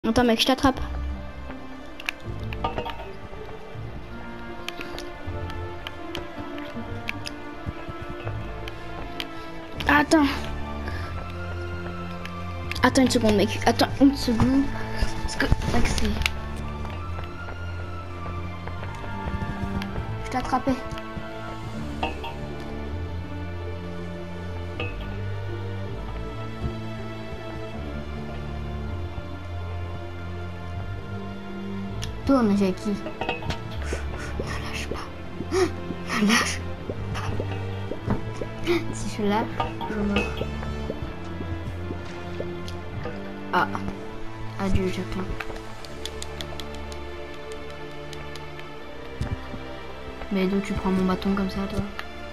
Attends mec, je t'attrape. Attends. Attends une seconde mec. Attends une seconde. Parce que mec c'est... Je t'ai attrapé. Tourne Jackie. Ne lâche pas. Ne lâche pas. Si je lâche, je meurs. Ah. Adieu Jacqueline. Mais d'où tu prends mon bâton comme ça toi?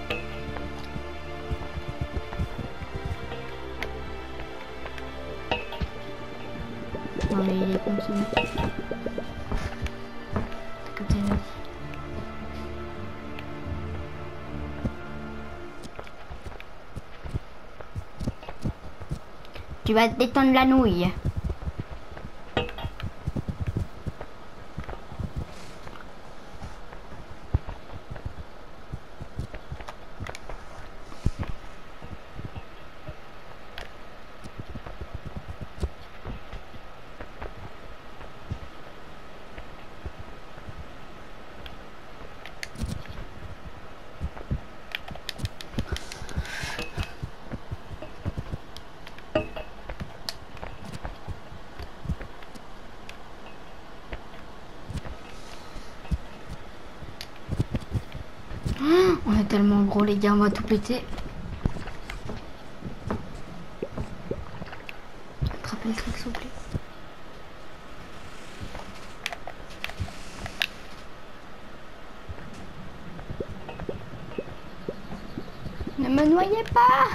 Non mais il est continu. Tu vas te détendre la nouille. On est tellement gros les gars, on va tout péter. Attrapez le truc s'il vous plaît. Ne me noyez pas.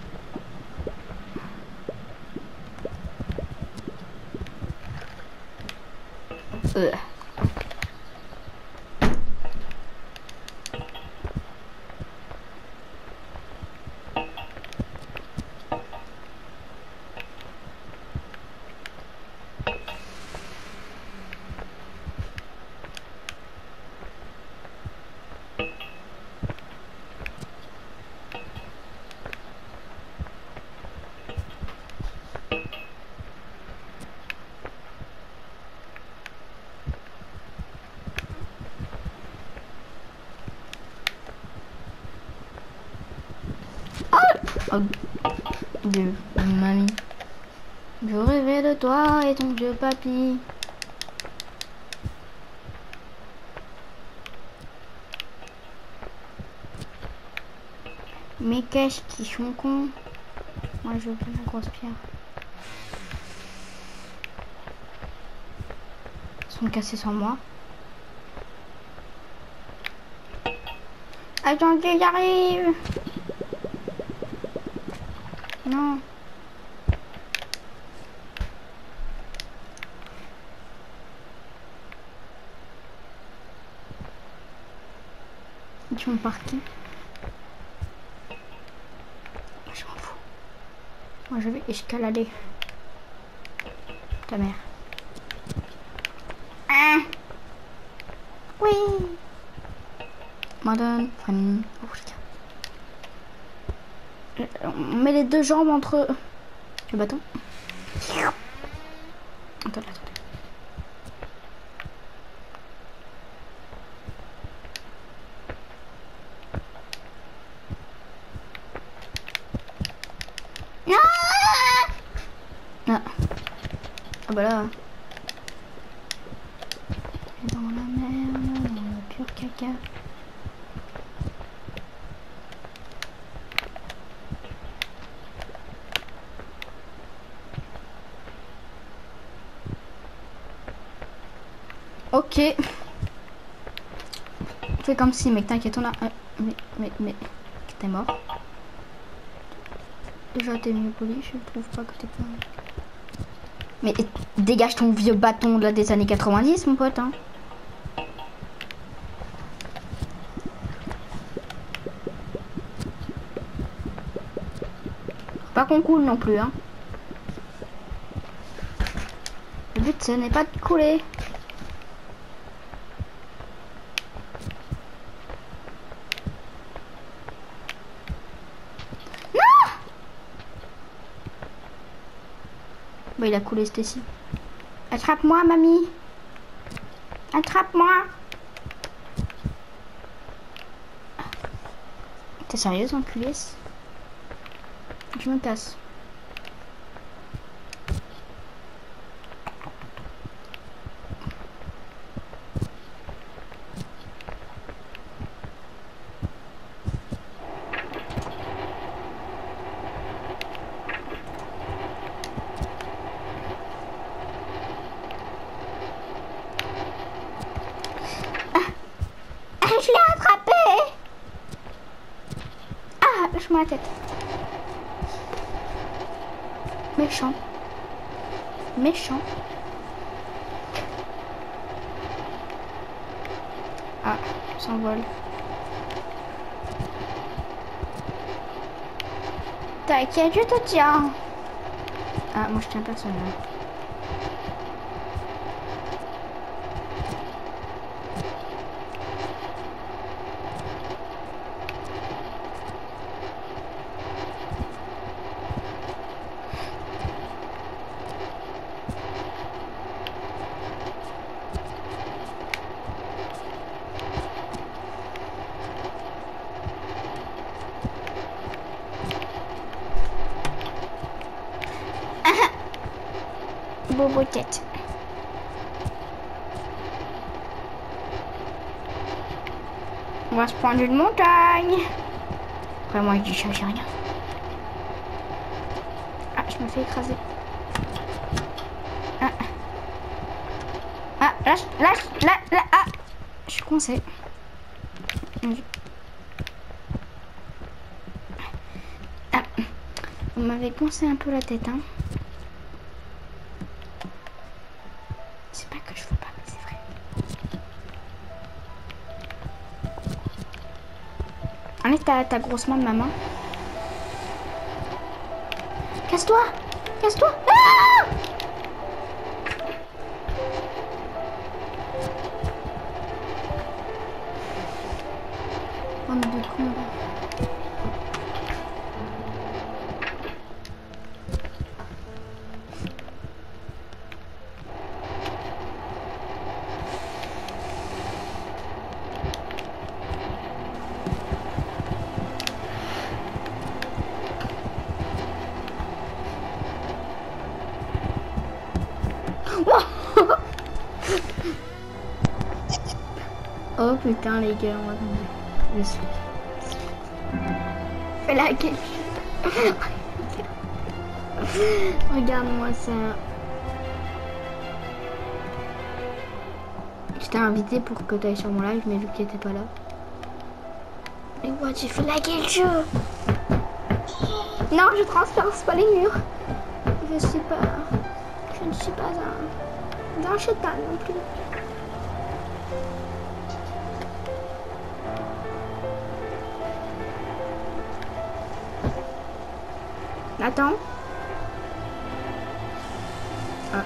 Oh, Dieu, mamie. Je rêvais de toi et ton vieux papy. Mais qu'est-ce qu'ils sont cons. Moi je veux plus la grosse pierre. Ils sont cassés sans moi. Attendez, j'arrive. Non. Ils sont partis. Je m'en fous. Moi je vais escalader. Ta mère. Ah. Oui. Madame, Fanny. Oh, on met les deux jambes entre le bâton. Attendez. Ah bah là. Dans la mer, dans le pur caca. Ok. Fais comme si, mec, t'inquiète, on a... mais... T'es mort. Déjà, t'es mieux poli, je trouve pas que t'es pas... Mais dégage ton vieux bâton là des années 90, mon pote, hein. Pas qu'on coule non plus, hein. Le but, Ce n'est pas de couler. Non! Bon, il a coulé, Stacy. Attrape-moi, mamie. Attrape-moi. T'es sérieuse, enculé? Je me casse. Je l'ai attrapé. Ah, lâche-moi la tête. Méchant. Méchant. Ah, on s'envole. T'inquiète, je te tiens. Ah, moi je tiens personne là. Bobo tête. On va se prendre une montagne. Après moi je dis ça, j'ai rien. Ah, je me fais écraser. Ah, ah lâche, ah, je suis coincée. Ah, vous m'avez coincé un peu la tête, hein. C'est pas que je veux pas, mais c'est vrai. Enlève ta grosse main de ma main. Casse-toi! Casse-toi! Ah! Bande de cons. Oh putain les gars, on va tomber. Je suis. Fais la gueule. Regarde-moi ça. Je t'ai invité pour que tu ailles sur mon live, mais vu que tu n'étais pas là. Mais what, j'ai fait la gueule jeu. Non, je transperce pas les murs. Je ne suis pas un chétan non plus. Attends. Ah.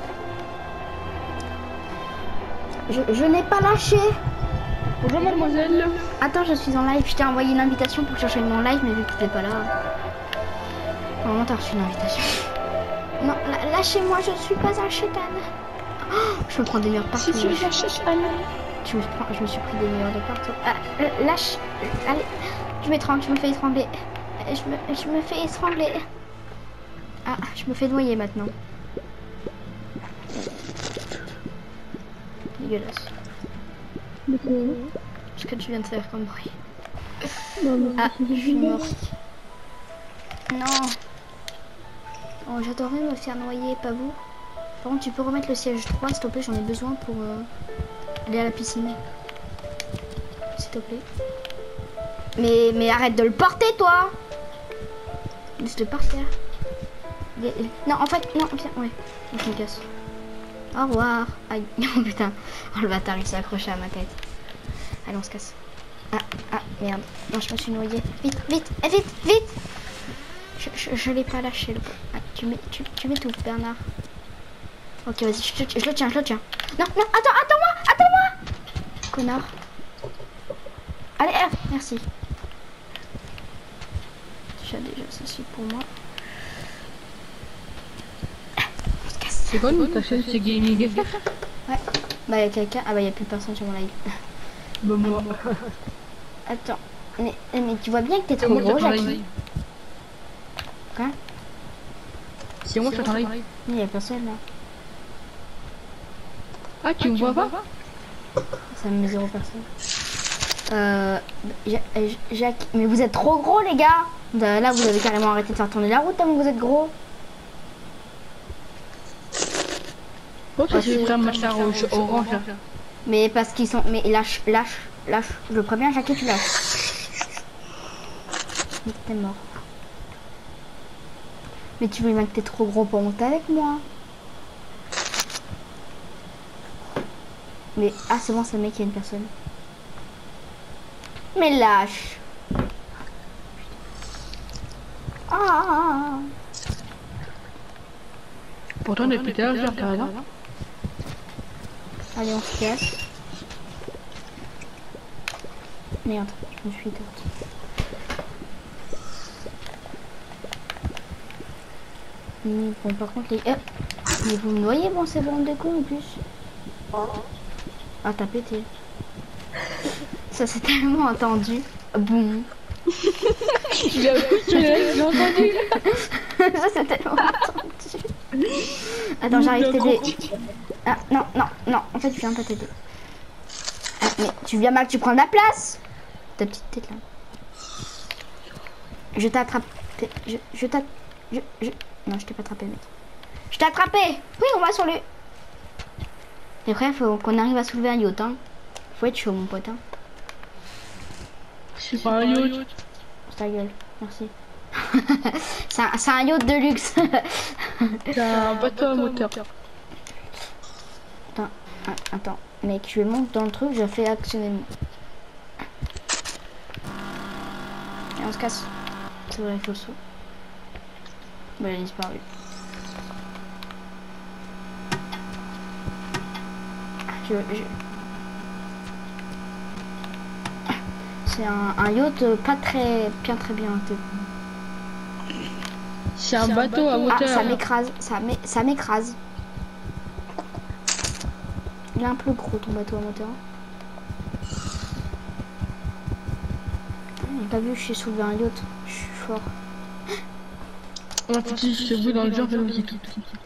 Je n'ai pas lâché. Bonjour mademoiselle. Attends, je suis en live. Je t'ai envoyé une invitation pour que j'enchaîne mon live, mais vu que t'étais pas là. Normalement, t'as reçu une invitation. Non, lâchez-moi, je ne suis pas un chétan. Oh, je me prends des murs partout. Si tu es un chétan. Je me suis pris des murs de partout. Ah, lâche. Allez, je m'étrangle, je me fais étrangler. Je me fais étrangler. Ah, je me fais noyer maintenant. Dégueulasse. Ce que tu viens de faire comme bruit. Ah, je suis morte. Non. Oh, j'adorerais me faire noyer, pas vous. Par contre, tu peux remettre le siège 3, s'il te plaît, j'en ai besoin pour aller à la piscine. S'il te plaît. Mais arrête de le porter, toi. Laisse-le par terre. Non, en fait, non, viens, ouais. Je me casse. Au revoir. Aïe, oh putain. Oh le bâtard, il s'est accroché à ma tête. Allez, on se casse. Ah, merde. Non, je me suis noyée. Vite, vite, vite, vite. Je l'ai pas lâché, le... Ah, tu m'étouffes, Bernard. Ok, vas-y, je le tiens, je le tiens. Non, non, attends-moi. Connard. Allez, merci. Déjà, ça suffit pour moi. On se casse. C'est quoi nous ta chaîne, c'est Gaming FR? Ouais. Bah, y'a quelqu'un. Ah, bah, y'a plus personne sur mon live. Bah, moi. Attends. Mais tu vois bien que t'es trop gros, Jackie. Quoi? C'est moi, je t'attends live. Il y a personne là. Ah, tu me vois pas? Ça me met 0 personne. Jacques, mais vous êtes trop gros les gars. Là vous avez carrément arrêté de faire tourner la route tellement vous êtes gros. Oh, ça c'est vraiment match orange là. Mais parce qu'ils sont... Mais lâche. Je préviens Jacques, tu lâches. T'es mort. Mais tu veux bien que t'es trop gros pour monter avec moi. Mais ah c'est bon, c'est le mec, il y a une personne. Mais lâche. Ah. Pourtant depuis tout à l'heure, par exemple. Allez, on se casse. Merde, je me suis éteinte. Bon, par contre, les... mais vous me noyez, bon, c'est bon de con en plus. Ah, t'as pété. Ça, c'est tellement entendu. Boum. J'ai entendu. Ça, c'est tellement entendu. Attends, j'arrive t'aider. Ah, non. En fait, je viens pas t'aider. Ah, mais tu viens mal, tu prends de la place. Ta petite tête là. Je t'ai attrapé. Non, je t'ai pas attrapé, mec. Je t'ai attrapé. Oui, on va sur le... Et après, faut qu'on arrive à soulever un yacht, hein. Faut être chaud, mon pote, hein. C'est pas un yacht. Ta gueule, merci. C'est un yacht de luxe. C'est un bateau à moteur. Attends, mec, je monte dans le truc, je fais actionner. Et on se casse. C'est vrai, il faut le saut. Bah, il a disparu. C'est un yacht pas très bien. C'est un bateau à moteur. Ah, ça m'écrase, ça m'écrase. Il est un peu gros ton bateau à moteur. T'as vu, je suis soulevé un yacht, je suis fort. On a petit ce bruit dans le genre, j'ai tout.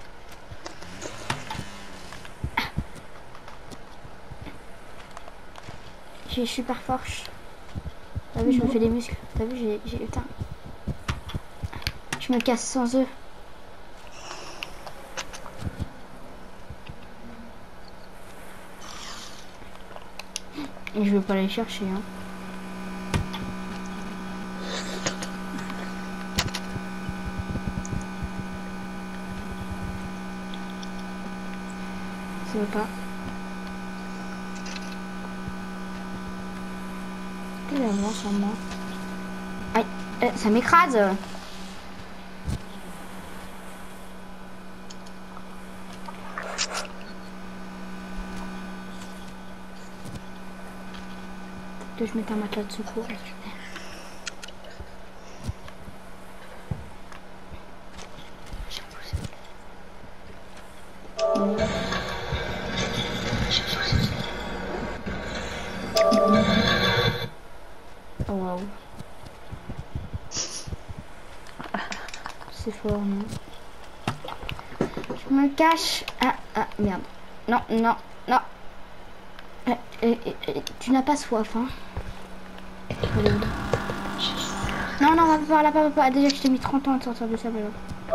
Je suis super fort. T'as vu, je me fais des muscles. T'as vu, j'ai... Putain. Je me casse sans eux. Et je veux pas les chercher, hein. Ça veut pas. Il avance sur moi. Aïe, ça m'écrase. Que je mette un matelas de secours. Oh wow. C'est fort, non? Je me cache. Ah, merde. Non. Tu n'as pas soif, hein? Non, va pas par là. Déjà que je t'ai mis 30 ans à te sortir de ça, mais là.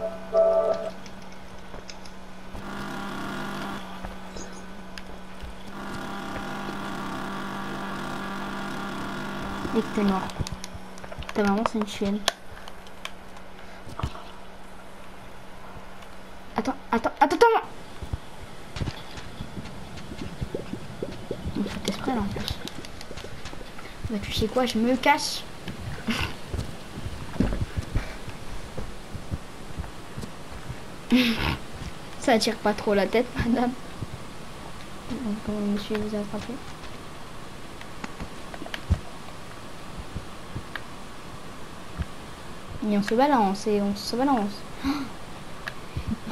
Et que t'es mort. Ta maman, c'est une chienne. Attends. On fait exprès là en plus. Bah tu sais quoi, je me cache. Ça attire pas trop la tête, madame. Donc, monsieur vous a attrapé. Et on se balance et on se balance. Oh,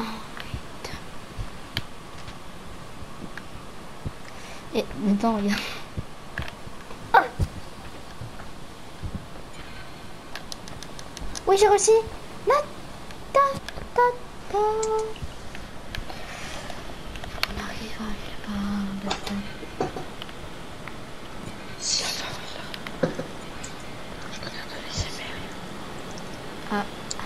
et attends, regarde. Oh. Oui, j'ai réussi. Ta, ta, ta, ta. On arrive à Si, attends, je connais un peu les SMR. Ah.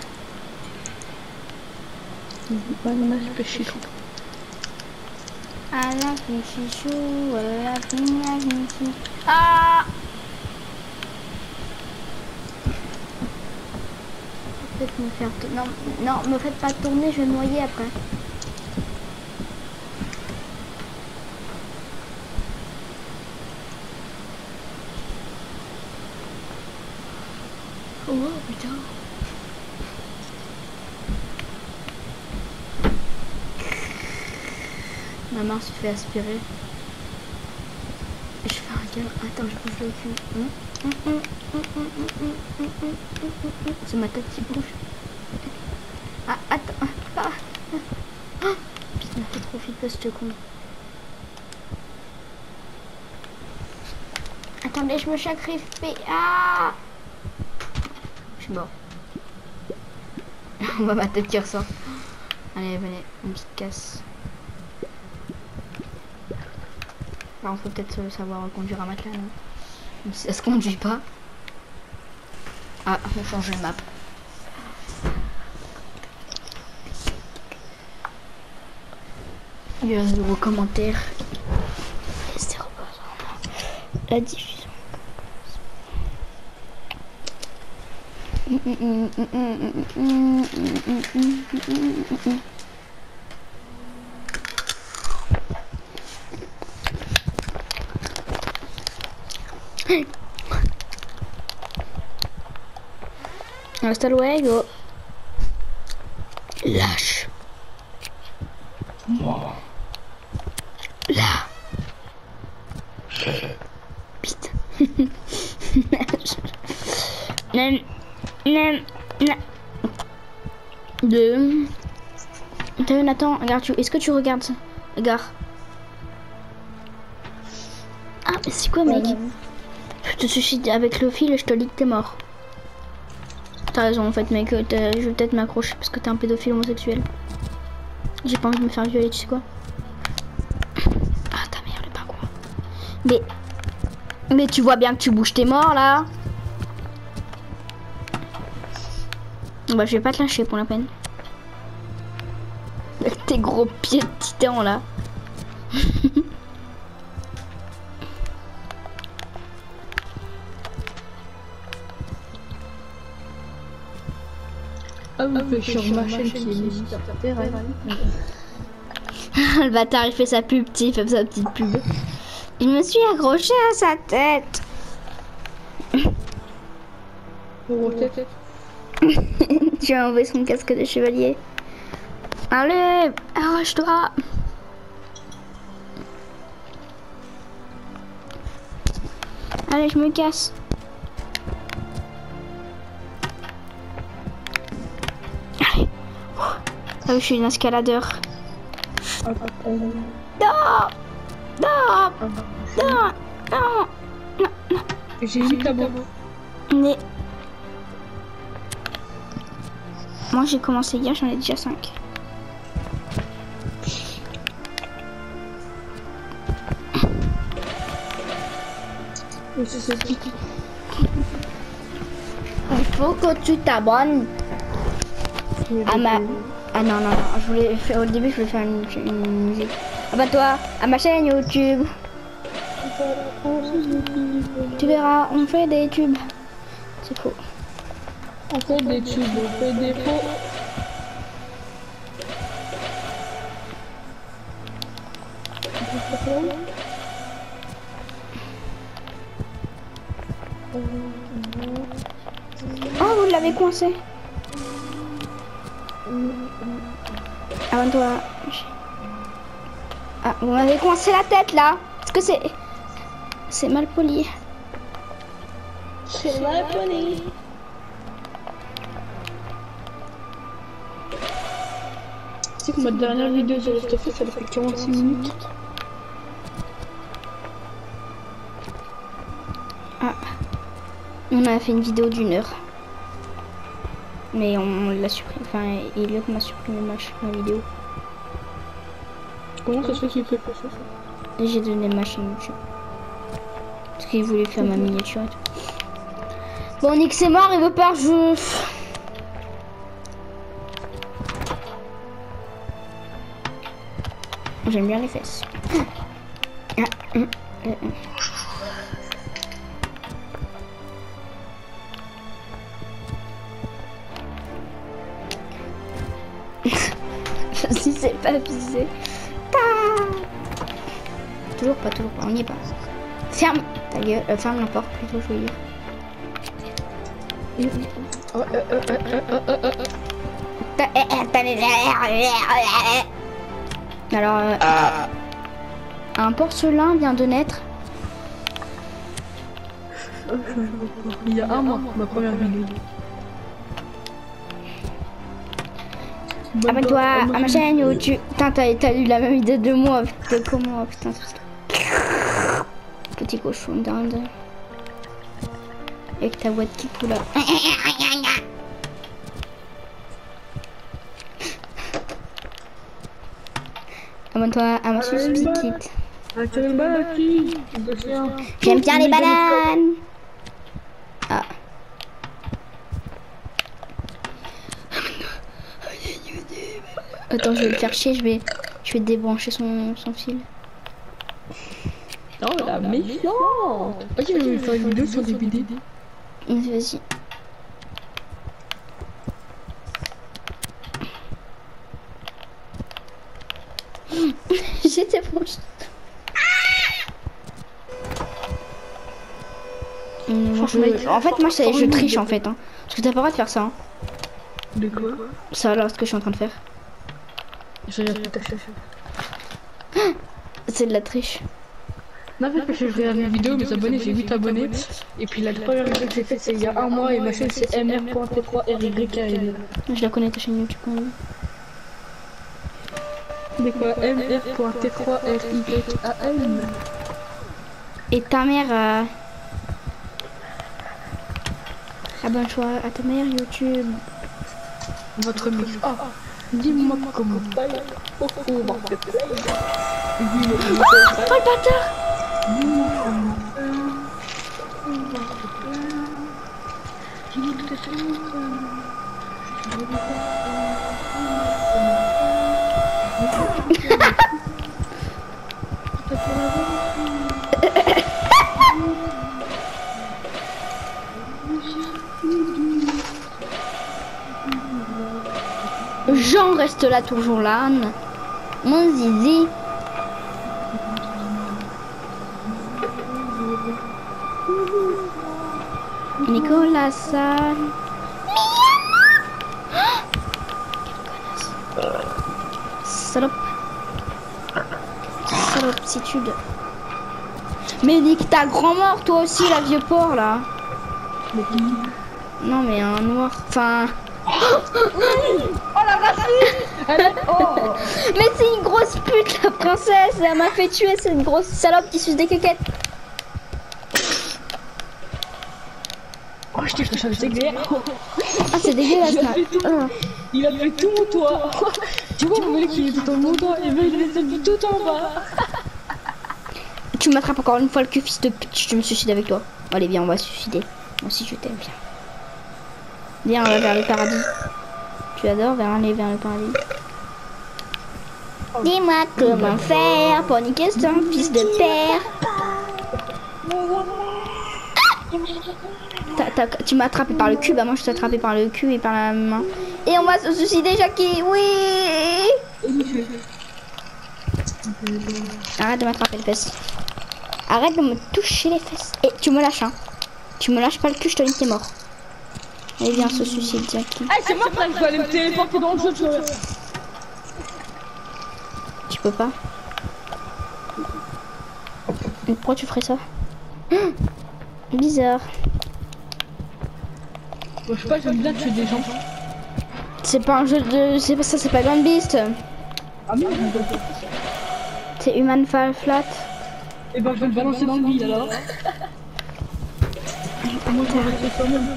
Banana chichou. I love you, chichou. I love you, chichou. Ah! Peut-être me faire tourner. Non, non, me faites pas tourner, je vais me noyer après. Oh putain. Ma main se fait aspirer. Je fais un câlin. Attends, je bouge le cul. C'est ma tête qui bouge. Ah, attends. Ah. Putain, fais trop vite, ce con. Attendez, je me sacrifie. Ah! Je suis mort. On voit ma tête qui ressort. Allez, venez, on se casse. Alors, faut peut-être savoir conduire un matelas, non? Même si ça se conduit pas. Ah, on change de map. Il y a un nouveau commentaire. La diffusion. Hasta luego. Lâche. Moi. Là. Putain. Deux. T'as vu Nathan, regarde, est-ce que tu regardes ça? Regarde. Ah, mais c'est quoi mec? Je te suicide avec le fil et je te dis que t'es mort. T'as raison en fait mec, je vais peut-être m'accrocher parce que t'es un pédophile homosexuel. J'ai pas envie de me faire violer, tu sais quoi? Ah ta mère le pingouin. Mais tu vois bien que tu bouges tes morts là. Bah je vais pas te lâcher pour la peine. Avec tes gros pieds de titan là. Ah oui, sur ma chaîne qui est Mister Terrain. Le bâtard il fait sa pub, il fait sa petite pub. Je me suis accroché à sa tête. Tu as enlevé son casque de chevalier. Allez, arrache-toi. Allez, je me casse. Allez. Ah oui, je suis une escaladeur. Non, non, non, non, non. J'ai mis ta bombe. Mais... Moi j'ai commencé hier, j'en ai déjà 5. Il faut que tu t'abonnes à ma... Ah non, non, non, je voulais faire, au début je voulais faire une musique. Abonne-toi à ma chaîne YouTube. Tu verras, on fait des tubes. C'est faux. On fait des tubes, on fait des faux. Oh, vous l'avez coincé. Abonne-toi. Ah, vous m'avez coincé la tête là. Est-ce que c'est... C'est mal poli. C'est mal poli. Tu sais que ma dernière vidéo sur Last of Us, elle fait 46 minutes. Ah. On a fait une vidéo d'1 heure. Mais on l'a supprimé. Enfin, Elliot m'a supprimé ma vidéo. Comment ça se fait qu'il fait pas ça? Et j'ai donné ma chaîne YouTube. Parce qu'il voulait faire ma miniature et tout. Bon, Nick c'est mort, il veut pas rejouer. J'aime bien les fesses. Si c'est pas visé. Toujours pas, on n'y est pas. Ferme ta gueule, ferme la porte plutôt, je veux dire. Alors, un porcelain vient de naître. Il y a un mois, ma première vidéo. Abonne-toi à ma chaîne YouTube. Putain, t'as eu la même idée de moi. De comment, putain. Petit cochon d'Inde. Avec ta voix de kipou là. Abonne-toi à ma subscription. J'aime bien les bananes. Ah. Attends, je vais le faire chier, je vais débrancher son fil. Non, la méchante. Ok, je vais faire une vidéo sur des BD. Vas-y. J'étais branché. En fait, moi, je triche en fait. Hein. Parce que t'as pas le droit de faire ça. Hein. De quoi? Ça, alors, ce que je suis en train de faire. J'ai rien tout à fait. C'est de la triche. Non, parce que je regarde une vidéo, mes abonnés, j'ai 8 abonnés. Et puis la première vidéo que j'ai faite, c'est il y a un mois, et ma chaîne, c'est mr.t3rykl. Je la connais ta chaîne YouTube quand même. C'est quoi? mr.t3rykl. Et ta mère... Abonne-toi à ta mère YouTube. Votre mix. Ah, dis-moi comment ça y est. Oh, oh, le bâtard! Jean reste là toujours là. Mon zizi. Nicolas Sal. Salope. Salopsitude. Mais nique ta grand-mort toi aussi la vieux porc là. Non mais un noir. Enfin. Oh la racine. Oh. Mais c'est une grosse pute la princesse. Elle m'a fait tuer cette grosse salope qui suce des caquettes. Oh je t'ai fait c'est clair. Ah c'est dégueulasse là. Il a fait tout mon toit. Tu vois le mec qui est tout en mon toit et il est mis tout en bas. Tu m'attrapes encore une fois le cul fils de pute. Je me suicide avec toi. Allez viens on va se suicider. Moi aussi je t'aime bien. Viens on va vers le paradis. Tu adores aller vers le paradis. Dis-moi comment faire pour niquer son fils de père. Tu m'as attrapé par le cul, bah moi je t'ai attrapé par le cul et par la main. Et on va se suicider Jackie, oui. Arrête de m'attraper les fesses. Arrête de me toucher les fesses. Et tu me lâches hein. Tu me lâches pas le cul, je te dis que t'es mort. Allez viens se suicide Jackie. Ah c'est moi frère, je vais aller me téléporter dans le jeu. Tu peux pas. Pourquoi tu ferais ça? Bizarre. Bon, je sais pas, j'aime bien tuer des gens. C'est pas un jeu de... C'est pas ça, c'est pas Gun Beast. Ah merde. C'est Human Fall Flat. Et ben je vais le balancer dans le vide alors. Moi je vais rester quand même.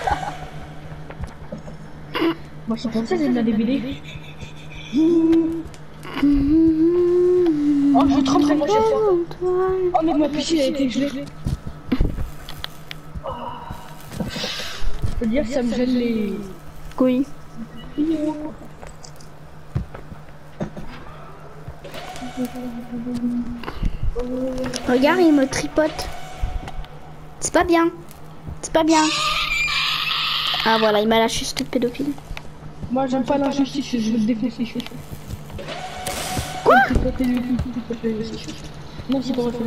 Moi je suis française, j'aime bien les BD. Oh, je trempe, moi j'ai faim. Oh, mais ma piscine a été gelée. Je veux dire, ça me gêne les. Oui. Regarde, il me tripote. C'est pas bien. C'est pas bien. Ah voilà, il m'a lâché ce pédophile. Moi j'aime pas l'injustice, je veux le défoncer. Quoi? Non, c'est pas vrai,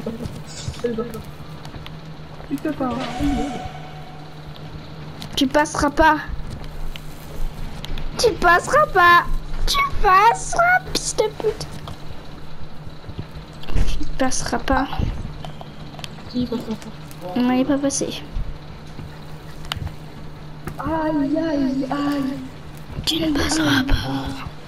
tu peux pas. Tu passeras pas. Tu passeras pas. Tu passeras, fils de pute. Tu passeras pas. Qui passera pas? On n'est pas passé. Aïe, aïe, aïe. Tu ne passeras pas.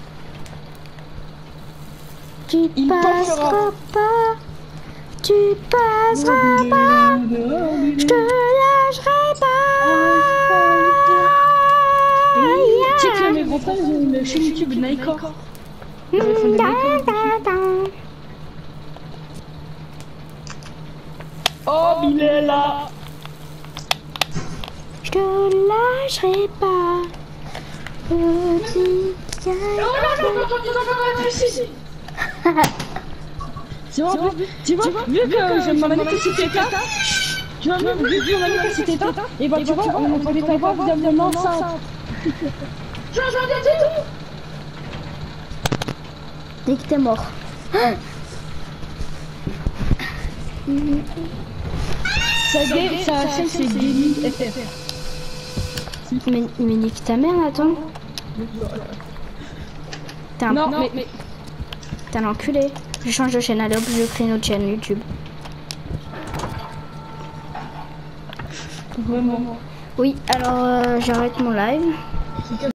Tu Il passeras passera. pas. Tu passeras pas. Je te lâcherai pas. Tu sais que mes grands-parents ont une chaîne YouTube Nightcore. Oh, il est là. Je te lâcherai pas. Petit Tu vois, vu que je m'en c'était là, tu vois, vu que je m'en c'était là, et bah tu vois, on entendait ta voix via mon enceinte. Dès que t'es mort. Sa chaîne c'est Gaming FR. Mais nique ta mère, attends. T'es un... Non, mais... T'es un enculé. Je change de chaîne, allez hop, je crée une autre chaîne YouTube. Vraiment. Oui, alors j'arrête mon live.